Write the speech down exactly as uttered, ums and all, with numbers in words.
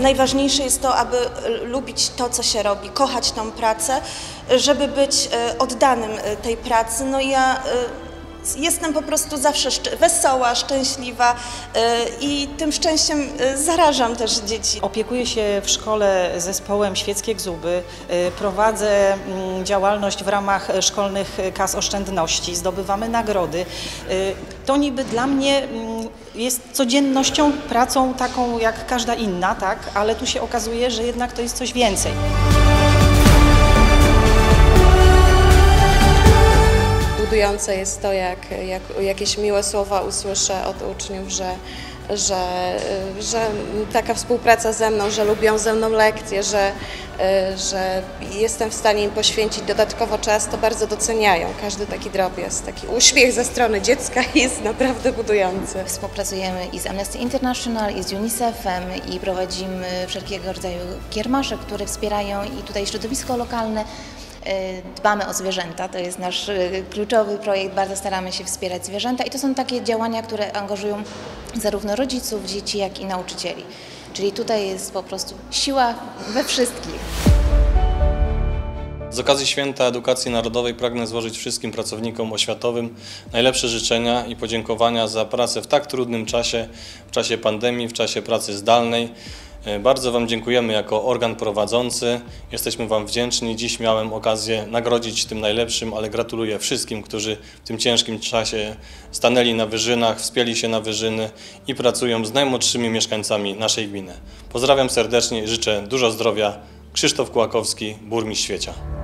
najważniejsze jest to, aby lubić to, co się robi, kochać tą pracę, żeby być oddanym tej pracy. No i ja jestem po prostu zawsze wesoła, szczęśliwa i tym szczęściem zarażam też dzieci. Opiekuję się w szkole zespołem Świeckie Gzuby, prowadzę działalność w ramach szkolnych kas oszczędności, zdobywamy nagrody. To niby dla mnie jest codziennością, pracą taką jak każda inna, tak? Ale tu się okazuje, że jednak to jest coś więcej. Budujące jest to, jak, jak jakieś miłe słowa usłyszę od uczniów, że, że, że taka współpraca ze mną, że lubią ze mną lekcje, że, że jestem w stanie im poświęcić dodatkowo czas, to bardzo doceniają. Każdy taki drobiazg, taki uśmiech ze strony dziecka jest naprawdę budujący. Współpracujemy i z Amnesty International, i z UNICEF-em i prowadzimy wszelkiego rodzaju kiermasze, które wspierają i tutaj środowisko lokalne. Dbamy o zwierzęta, to jest nasz kluczowy projekt, bardzo staramy się wspierać zwierzęta i to są takie działania, które angażują zarówno rodziców, dzieci, jak i nauczycieli. Czyli tutaj jest po prostu siła we wszystkich. Z okazji Święta Edukacji Narodowej pragnę złożyć wszystkim pracownikom oświatowym najlepsze życzenia i podziękowania za pracę w tak trudnym czasie, w czasie pandemii, w czasie pracy zdalnej. Bardzo Wam dziękujemy jako organ prowadzący, jesteśmy Wam wdzięczni. Dziś miałem okazję nagrodzić tym najlepszym, ale gratuluję wszystkim, którzy w tym ciężkim czasie stanęli na wyżynach, wspięli się na wyżyny i pracują z najmłodszymi mieszkańcami naszej gminy. Pozdrawiam serdecznie i życzę dużo zdrowia. Krzysztof Kułakowski, burmistrz Świecia.